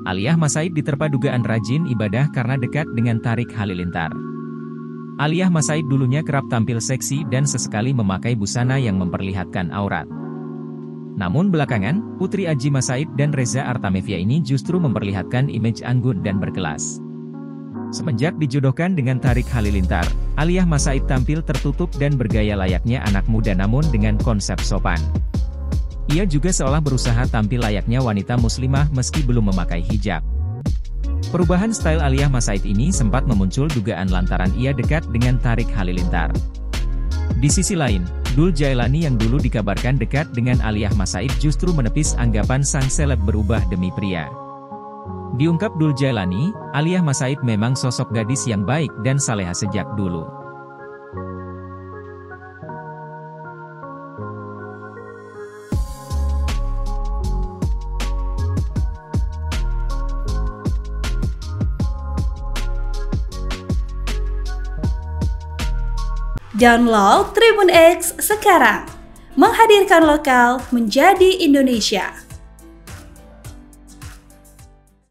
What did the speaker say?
Aliyah Masaid diterpa dugaan rajin ibadah karena dekat dengan Tariq Halilintar. Aliyah Masaid dulunya kerap tampil seksi dan sesekali memakai busana yang memperlihatkan aurat. Namun belakangan, Putri Adji Masaid dan Reza Artamevia ini justru memperlihatkan image anggun dan berkelas. Semenjak dijodohkan dengan Tariq Halilintar, Aliyah Masaid tampil tertutup dan bergaya layaknya anak muda namun dengan konsep sopan. Ia juga seolah berusaha tampil layaknya wanita muslimah meski belum memakai hijab. Perubahan style Aliyah Masaid ini sempat memuncul dugaan lantaran ia dekat dengan Tariq Halilintar. Di sisi lain, Dul Jailani yang dulu dikabarkan dekat dengan Aliyah Masaid justru menepis anggapan sang seleb berubah demi pria. Diungkap Dul Jailani, Aliyah Masaid memang sosok gadis yang baik dan saleha sejak dulu. Download Tribun X sekarang, menghadirkan lokal menjadi Indonesia.